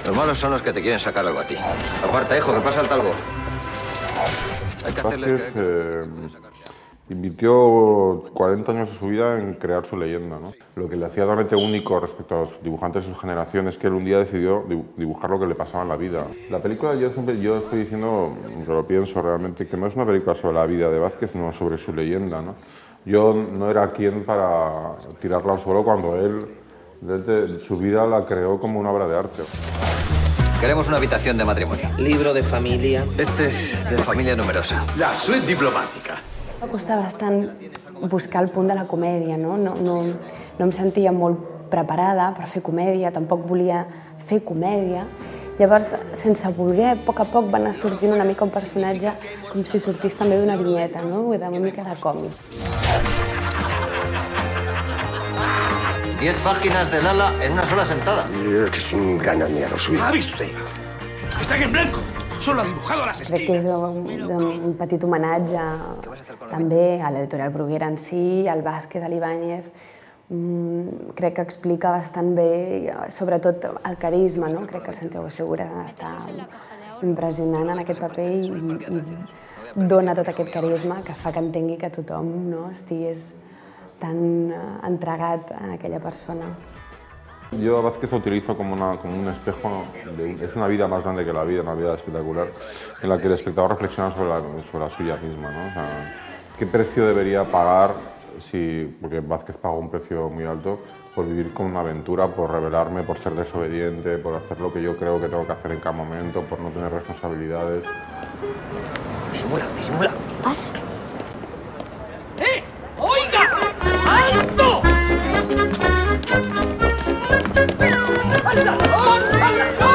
Los malos son los que te quieren sacar algo a ti. Aparta, hijo, que pasa el talgo. Hay que hacerles Vázquez invirtió 40 años de su vida en crear su leyenda, ¿no? Lo que le hacía realmente único respecto a los dibujantes de su generación es que él un día decidió dibujar lo que le pasaba en la vida. La película, yo estoy diciendo, que lo pienso realmente, que no es una película sobre la vida de Vázquez, sino sobre su leyenda, ¿no? Yo no era quien para tirarla al suelo cuando él, desde su vida, la creó como una obra de arte. Queremos una habitación de matrimonio. Libro de familia. Este es de familia numerosa. La suite diplomàtica. Em costa bastant buscar el punt de la comèdia, no? No em sentia molt preparada per fer comèdia, tampoc volia fer comèdia. Llavors, sense voler, a poc va anar sortint una mica un personatge com si sortís també d'una vinyeta, no? Una mica de còmic. 10 páginas de Lala en una sola sentada. Es que es un gananiero suyo. ¿Ha visto usted? Están en blanco. Solo ha dibujado a las Crec que és esquinas. un petit homenatge també a l'editorial Bruguera en si, al Vázquez, a l'Ibáñez. Crec que explica bastant bé, sobretot el carisma, no? Crec que el Santiago Segura està impressionant en aquest paper i dona tot aquest carisma que fa que entengui que tothom no estigués tan entregat a aquella persona. Yo a Vázquez lo utilizo como un espejo, es una vida más grande que la vida, una vida espectacular, en la que el espectador reflexiona sobre la suya misma, ¿no? O sea, ¿qué precio debería pagar, porque Vázquez pagó un precio muy alto, por vivir con una aventura, por rebelarme, por ser desobediente, por hacer lo que yo creo que tengo que hacer en cada momento, por no tener responsabilidades? Disimula, disimula. Passa. ¡Oiga! ¡Alto! ¡Al salón! ¡Al salón!